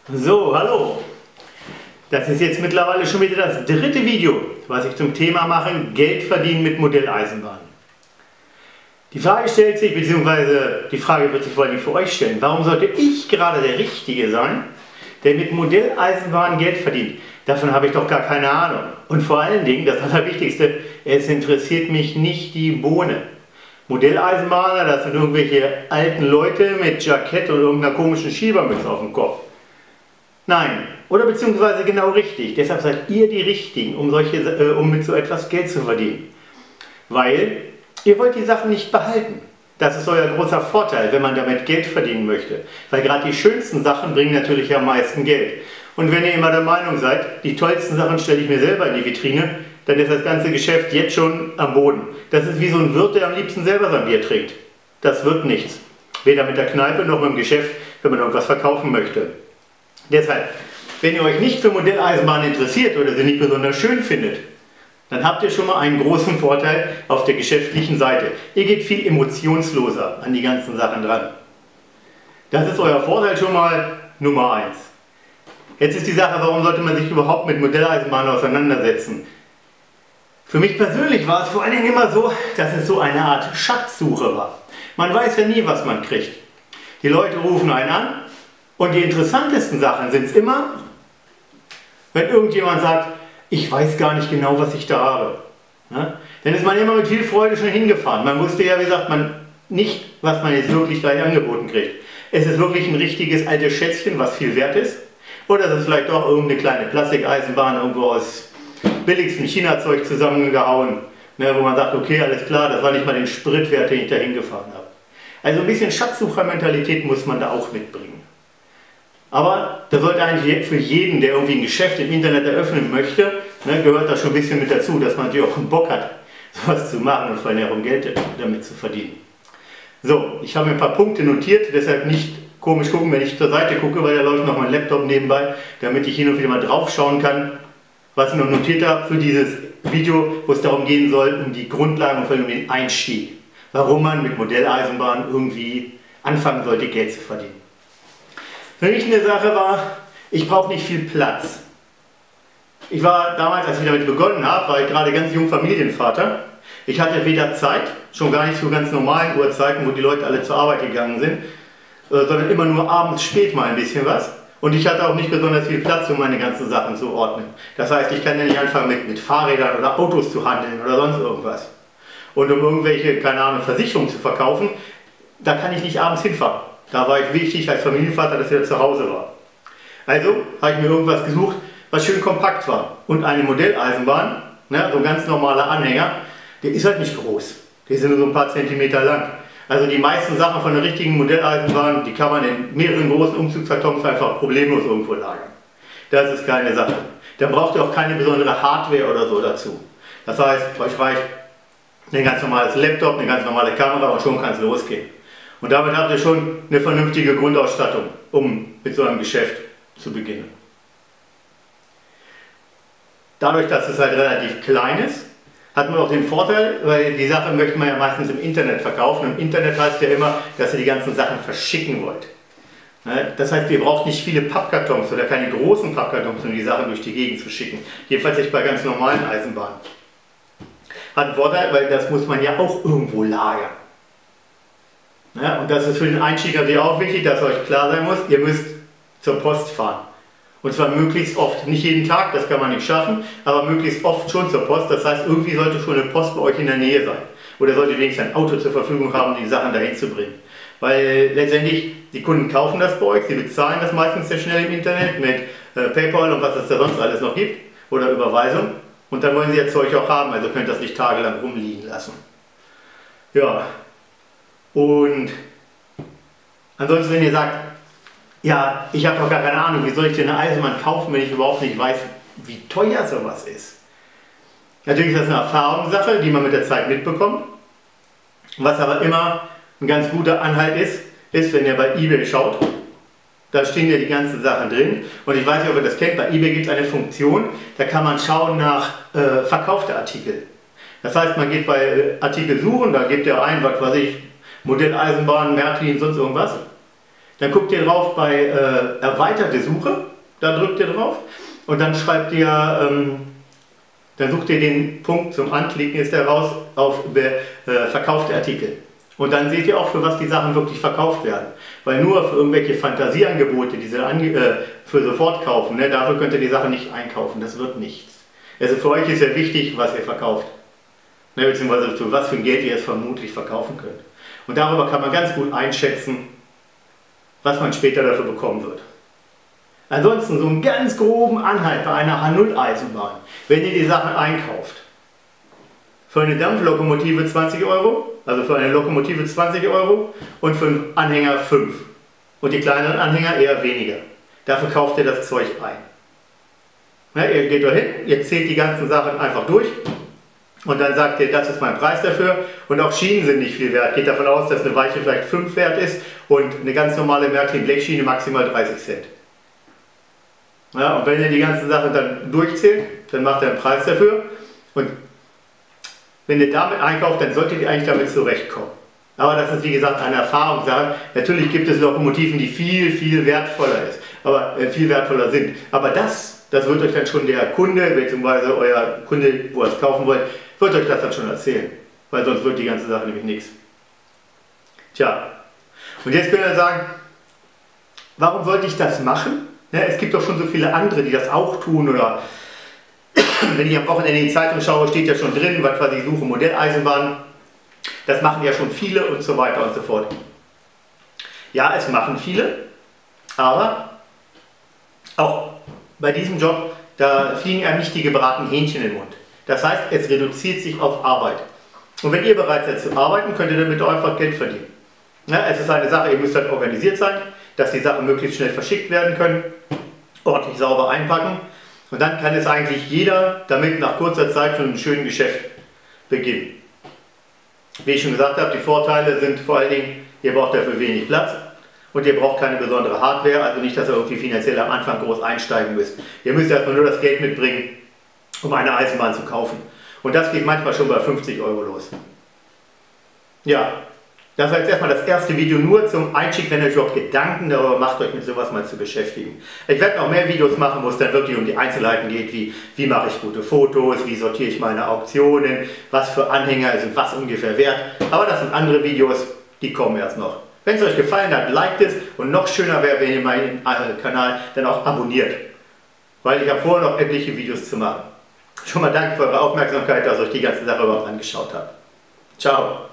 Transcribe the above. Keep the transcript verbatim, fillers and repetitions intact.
So, hallo! Das ist jetzt mittlerweile schon wieder das dritte Video, was ich zum Thema mache, Geld verdienen mit Modelleisenbahn. Die Frage stellt sich, beziehungsweise die Frage wird sich vor allem für euch stellen, warum sollte ich gerade der Richtige sein, der mit Modelleisenbahn Geld verdient? Davon habe ich doch gar keine Ahnung. Und vor allen Dingen, das Allerwichtigste, es interessiert mich nicht die Bohne. Modelleisenbahner, das sind irgendwelche alten Leute mit Jackett und irgendeiner komischen Schiebermütze auf dem Kopf. Nein, oder beziehungsweise genau richtig. Deshalb seid ihr die Richtigen, um, solche, äh, um mit so etwas Geld zu verdienen. Weil ihr wollt die Sachen nicht behalten. Das ist euer großer Vorteil, wenn man damit Geld verdienen möchte. Weil gerade die schönsten Sachen bringen natürlich am meisten Geld. Und wenn ihr immer der Meinung seid, die tollsten Sachen stelle ich mir selber in die Vitrine, dann ist das ganze Geschäft jetzt schon am Boden. Das ist wie so ein Wirt, der am liebsten selber sein Bier trinkt. Das wird nichts. Weder mit der Kneipe noch mit dem Geschäft, wenn man irgendwas verkaufen möchte. Deshalb, wenn ihr euch nicht für Modelleisenbahn interessiert oder sie nicht besonders schön findet, dann habt ihr schon mal einen großen Vorteil auf der geschäftlichen Seite. Ihr geht viel emotionsloser an die ganzen Sachen dran. Das ist euer Vorteil schon mal Nummer eins. Jetzt ist die Sache, warum sollte man sich überhaupt mit Modelleisenbahn auseinandersetzen? Für mich persönlich war es vor allen Dingen immer so, dass es so eine Art Schatzsuche war. Man weiß ja nie, was man kriegt. Die Leute rufen einen an. Und die interessantesten Sachen sind es immer, wenn irgendjemand sagt, ich weiß gar nicht genau, was ich da habe. Ja? Dann ist man immer mit viel Freude schon hingefahren. Man wusste ja, wie gesagt, man nicht, was man jetzt wirklich gleich angeboten kriegt. Es ist wirklich ein richtiges altes Schätzchen, was viel wert ist. Oder es ist vielleicht doch irgendeine kleine Plastikeisenbahn irgendwo aus billigstem China-Zeug zusammengehauen, ne, wo man sagt, okay, alles klar, das war nicht mal den Spritwert, den ich da hingefahren habe. Also ein bisschen Schatzsuchermentalität muss man da auch mitbringen. Aber das sollte eigentlich für jeden, der irgendwie ein Geschäft im Internet eröffnen möchte, ne, gehört das schon ein bisschen mit dazu, dass man natürlich auch einen Bock hat, sowas zu machen und vor allem auch Geld damit zu verdienen. So, ich habe mir ein paar Punkte notiert, deshalb nicht komisch gucken, wenn ich zur Seite gucke, weil da läuft noch mein Laptop nebenbei, damit ich hin und wieder mal drauf schauen kann, was ich noch notiert habe für dieses Video, wo es darum gehen soll, um die Grundlagen und vor allem den Einstieg. Warum man mit Modelleisenbahn irgendwie anfangen sollte, Geld zu verdienen. Für mich eine Sache war, ich brauche nicht viel Platz. Ich war damals, als ich damit begonnen habe, war ich gerade ganz jung Familienvater. Ich hatte weder Zeit, schon gar nicht zu ganz normalen Uhrzeiten, wo die Leute alle zur Arbeit gegangen sind, sondern immer nur abends spät mal ein bisschen was. Und ich hatte auch nicht besonders viel Platz, um meine ganzen Sachen zu ordnen. Das heißt, ich kann ja nicht anfangen mit, mit Fahrrädern oder Autos zu handeln oder sonst irgendwas. Und um irgendwelche, keine Ahnung, Versicherungen zu verkaufen, da kann ich nicht abends hinfahren. Da war ich wichtig als Familienvater, dass er zu Hause war. Also habe ich mir irgendwas gesucht, was schön kompakt war. Und eine Modelleisenbahn, ne, so ein ganz normaler Anhänger, der ist halt nicht groß. Die sind nur so ein paar Zentimeter lang. Also die meisten Sachen von der richtigen Modelleisenbahn, die kann man in mehreren großen Umzugskartons einfach problemlos irgendwo lagern. Das ist keine Sache. Da braucht ihr auch keine besondere Hardware oder so dazu. Das heißt, euch reicht ein ganz normales Laptop, eine ganz normale Kamera und schon kann es losgehen. Und damit habt ihr schon eine vernünftige Grundausstattung, um mit so einem Geschäft zu beginnen. Dadurch, dass es halt relativ klein ist, hat man auch den Vorteil, weil die Sache möchte man ja meistens im Internet verkaufen. Im Internet heißt ja immer, dass ihr die ganzen Sachen verschicken wollt. Das heißt, ihr braucht nicht viele Pappkartons oder keine großen Pappkartons, um die Sachen durch die Gegend zu schicken. Jedenfalls nicht bei ganz normalen Eisenbahnen. Hat einen Vorteil, weil das muss man ja auch irgendwo lagern. Ja, und das ist für den Einstieg natürlich auch wichtig, dass euch klar sein muss, ihr müsst zur Post fahren. Und zwar möglichst oft, nicht jeden Tag, das kann man nicht schaffen, aber möglichst oft schon zur Post. Das heißt, irgendwie sollte schon eine Post bei euch in der Nähe sein. Oder solltet wenigstens ein Auto zur Verfügung haben, um die Sachen dahin zu bringen. Weil letztendlich, die Kunden kaufen das bei euch, sie bezahlen das meistens sehr schnell im Internet mit äh, PayPal und was es da sonst alles noch gibt. Oder Überweisung. Und dann wollen sie das Zeug auch haben, also könnt ihr das nicht tagelang rumliegen lassen. Ja. Und ansonsten, wenn ihr sagt, ja, ich habe doch gar keine Ahnung, wie soll ich denn eine Eisenbahn kaufen, wenn ich überhaupt nicht weiß, wie teuer sowas ist. Natürlich ist das eine Erfahrungssache, die man mit der Zeit mitbekommt. Was aber immer ein ganz guter Anhalt ist, ist, wenn ihr bei eBay schaut, da stehen ja die ganzen Sachen drin. Und ich weiß nicht, ob ihr das kennt, bei eBay gibt es eine Funktion, da kann man schauen nach äh, verkaufte Artikel. Das heißt, man geht bei Artikel suchen, da gebt ihr ein, was weiß ich, Modelleisenbahn, Märklin, sonst irgendwas. Dann guckt ihr drauf bei äh, erweiterte Suche, da drückt ihr drauf und dann schreibt ihr, ähm, dann sucht ihr den Punkt zum Anklicken, ist der raus auf äh, verkaufte Artikel. Und dann seht ihr auch, für was die Sachen wirklich verkauft werden. Weil nur für irgendwelche Fantasieangebote, die sie äh, für sofort kaufen, ne, dafür könnt ihr die Sachen nicht einkaufen, das wird nichts. Also für euch ist ja wichtig, was ihr verkauft. Ne, beziehungsweise für was für ein Geld ihr es vermutlich verkaufen könnt. Und darüber kann man ganz gut einschätzen, was man später dafür bekommen wird. Ansonsten so einen ganz groben Anhalt bei einer H null Eisenbahn, wenn ihr die Sachen einkauft. Für eine Dampflokomotive zwanzig Euro, also für eine Lokomotive zwanzig Euro und für einen Anhänger fünf. Und die kleineren Anhänger eher weniger. Dafür kauft ihr das Zeug ein. Ja, ihr geht da hin, ihr zählt die ganzen Sachen einfach durch und dann sagt ihr, das ist mein Preis dafür. Und auch Schienen sind nicht viel wert. Geht davon aus, dass eine Weiche vielleicht fünf wert ist und eine ganz normale Märklin-Blechschiene maximal dreißig Cent. Ja, und wenn ihr die ganzen Sachen dann durchzählt, dann macht ihr einen Preis dafür. Und wenn ihr damit einkauft, dann solltet ihr eigentlich damit zurechtkommen. Aber das ist wie gesagt eine Erfahrungssache. Natürlich gibt es Lokomotiven, die viel, viel wertvoller ist, aber äh, viel wertvoller sind. Aber das, das wird euch dann schon der Kunde, beziehungsweise euer Kunde, wo ihr es kaufen wollt, wird euch das dann schon erzählen. Weil sonst wird die ganze Sache nämlich nichts. Tja, und jetzt könnt ihr sagen, warum sollte ich das machen? Ja, es gibt doch schon so viele andere, die das auch tun, oder wenn ich am Wochenende in die Zeitung schaue, steht ja schon drin, was quasi ich suche, Modelleisenbahn. Das machen ja schon viele und so weiter und so fort. Ja, es machen viele, aber auch bei diesem Job, da fliegen einem nicht die gebratenen Hähnchen in den Mund. Das heißt, es reduziert sich auf Arbeit. Und wenn ihr bereit seid zu arbeiten, könnt ihr damit einfach Geld verdienen. Ja, es ist eine Sache, ihr müsst halt organisiert sein, dass die Sachen möglichst schnell verschickt werden können, ordentlich sauber einpacken. Und dann kann es eigentlich jeder damit nach kurzer Zeit schon ein schönes Geschäft beginnen. Wie ich schon gesagt habe, die Vorteile sind vor allen Dingen, ihr braucht dafür wenig Platz und ihr braucht keine besondere Hardware, also nicht, dass ihr irgendwie finanziell am Anfang groß einsteigen müsst. Ihr müsst erstmal nur das Geld mitbringen, um eine Eisenbahn zu kaufen. Und das geht manchmal schon bei fünfzig Euro los. Ja, das war jetzt erstmal das erste Video nur zum Einstieg, wenn ihr euch überhaupt Gedanken darüber macht, euch mit sowas mal zu beschäftigen. Ich werde noch mehr Videos machen, wo es dann wirklich um die Einzelheiten geht, wie, wie mache ich gute Fotos, wie sortiere ich meine Auktionen, was für Anhänger sind was ungefähr wert. Aber das sind andere Videos, die kommen erst noch. Wenn es euch gefallen hat, liked es, und noch schöner wäre, wenn ihr meinen Kanal dann auch abonniert. Weil ich habe vor, noch etliche Videos zu machen. Schon mal danke für eure Aufmerksamkeit, dass ihr euch die ganze Sache überhaupt angeschaut habt. Ciao!